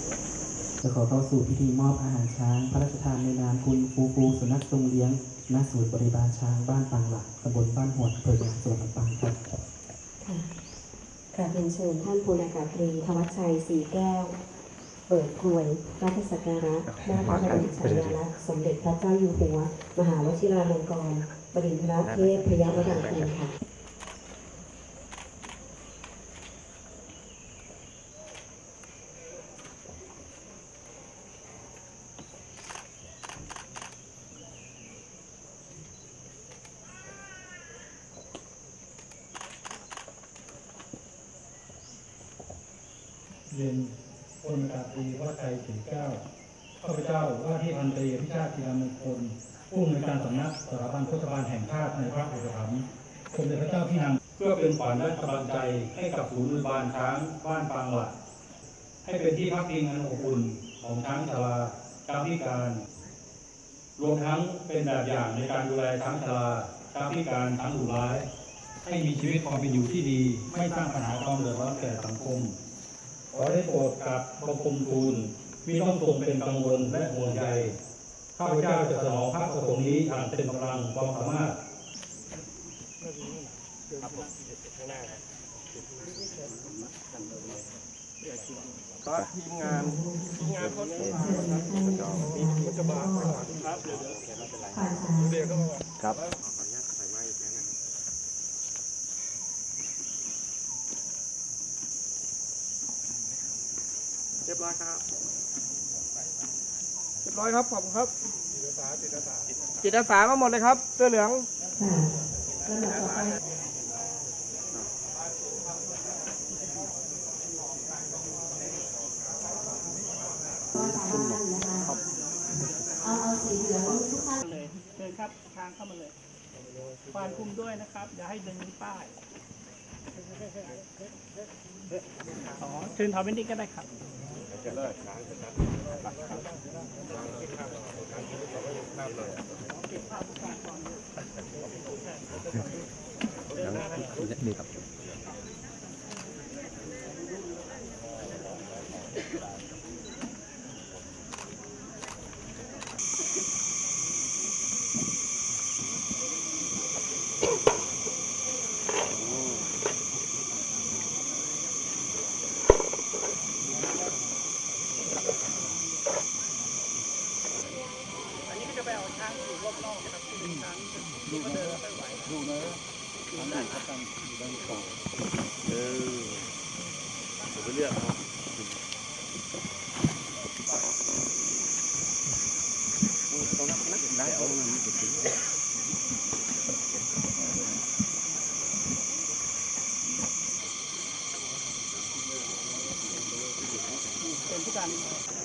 จะขอเข้าสู่พิธีมอบอาหารช้างพระราชทานในนามคุณฟูสุนัขทรงเลี้ยงณศูนย์บริบาลช้างบ้านปางหลักตำบลบ้านหวดอำเภอเมืองจังหวัดลำปางครับค่ะกราบเรียนเชิญท่านพลอากาศตรีธวัชชัยศรีแก้วเปิดกรวยราชสักการะหน้าพระบรมฉายาลักษณ์สมเด็จพระเจ้าอยู่หัวมหาวชิราลงกรณ์บดินทรเทพพยาวรางกูลค่ะเรียนพลอากาศตรีวัชชัยศรีแก้วข้าพเจ้าว่าที่พันตรีพิชาติธีรมงคลผู้อำนวยการสำนักสถาบันโฆษบาลแห่งชาติในพระอุปถัมภ์สมเด็จพระเจ้าพี่นางเพื่อเป็นขวัญและกำลังใจให้กับศูนย์บริบาลช้างบ้านปางหลักให้เป็นที่พักพิงอันอบอุ่นของช้างชราช้างพิการรวมทั้งเป็นแบบอย่างในการดูแลช้างชราช้างพิการช้างดุร้ายให้มีชีวิตความเป็นอยู่ที่ดีไม่สร้างปัญหาความเดือดร้อนแก่สังคมขอได้โปรดกราบบังคมทูลมิต้องทรงเป็นกังวลและห่วงใยข้าพเจ้าจะสนองพระประสงค์นี้อย่างเต็มกำลังความสามารถทีมงานเขาจะมาครับเรียบร้อยครับเรียบร้อยครับขอบคุณครับจิตอาสามาหมดเลยครับเสื้อเหลืองเอาสีเหลืองทุกท่านเลยเชิญครับทางเข้ามาเลยควานคุมด้วยนะครับอย่าให้ดึงป้ายเชิญถอยไปนิดก็ได้ครับนี่ครับจะไปเอาช้างอยู่รอบนอกนะครับช้างที่เขาเดินไม่ไหวดูนะช้างได้ครับช้างด้านขวาเดี๋ยวไปเรียกเขาตรงนั้นได้เอาเงินไปซื้อเป็นผู้การ